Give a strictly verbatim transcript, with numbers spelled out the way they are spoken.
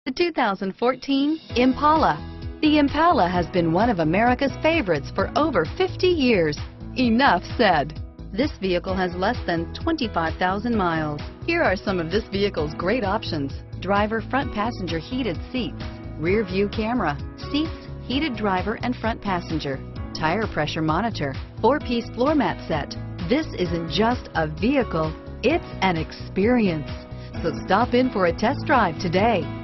The two thousand fourteen Impala. The Impala has been one of America's favorites for over fifty years. Enough said. This vehicle has less than twenty-five thousand miles. Here are some of this vehicle's great options: driver front passenger heated seats, rear view camera, seats heated driver and front passenger, tire pressure monitor, four-piece floor mat set. This isn't just a vehicle, it's an experience. So stop in for a test drive today.